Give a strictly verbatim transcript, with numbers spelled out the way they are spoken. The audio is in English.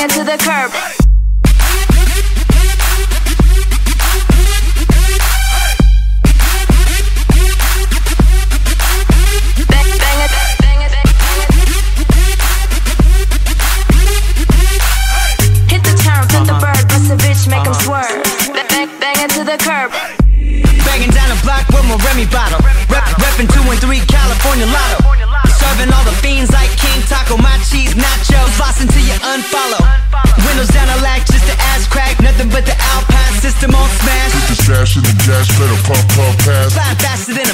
bang it to the curb. Make them swerve. Bang, bang it to the curb. Banging down the block with my Remy bottle. Rep, reppin' two and three California Lotto. Serving all the fiends like King Taco. My cheese nachos, lost until you unfollow. Windows down a lack just the ass crack. Nothing but the Alpine system on smash. Put the stash in the gas, better pump, pump, pass. Fly faster than a